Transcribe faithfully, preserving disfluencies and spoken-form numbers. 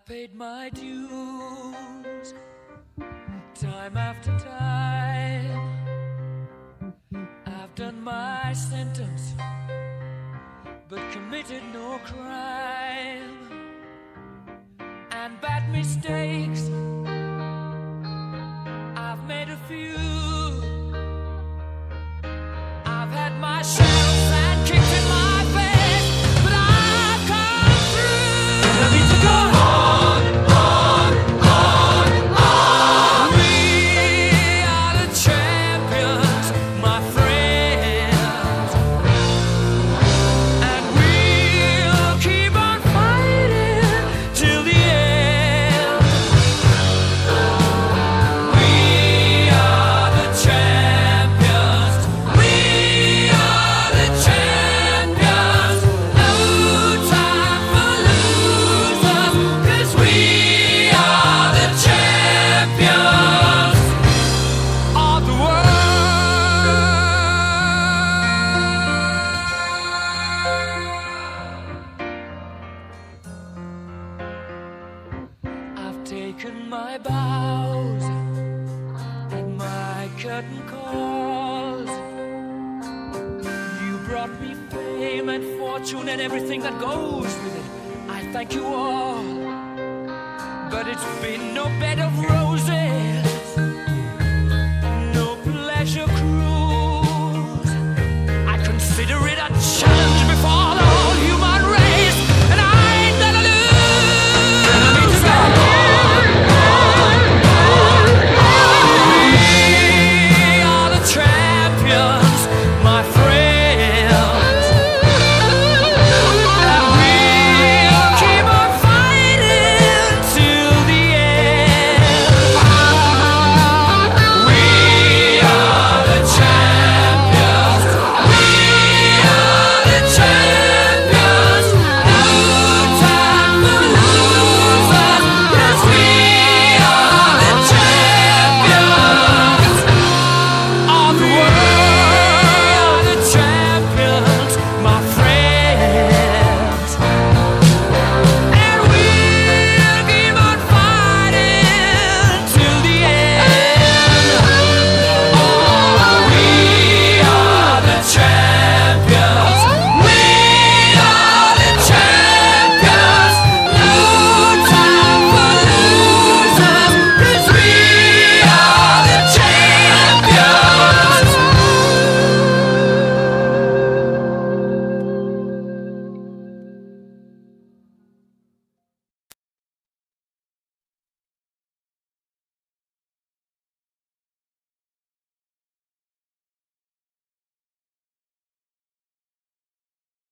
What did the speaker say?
paid my dues, time after time. I've done my sentence, but committed no crime. And bad mistakes, I've made a few. I've had my share of sand kicked in my face, but I've come through. I need to go on, on, on, on. We are the champions, my friends, and we'll keep on fighting till the end. We are the champions. We are the champions. No time for losers, 'cause we are the champions of the world. I've taken my bows and my curtain calls. You brought me fame and fortune and everything that goes with it. I thank you all, but it's been no bed of roses.